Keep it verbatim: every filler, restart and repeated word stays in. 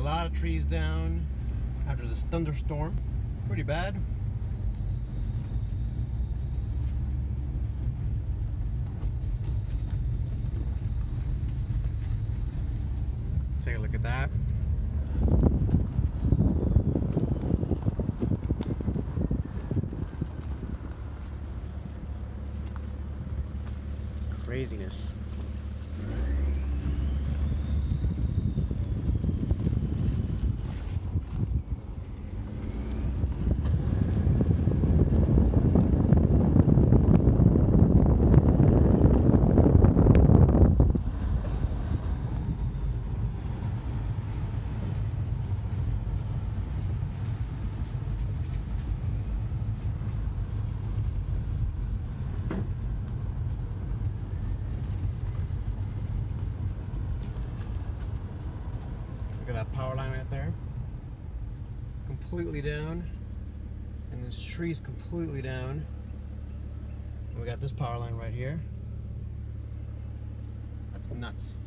lot of trees down after this thunderstorm. Pretty bad. Take a look at that. Craziness. Look at that power line right there. Completely down. And this tree's completely down. And we got this power line right here. That's nuts.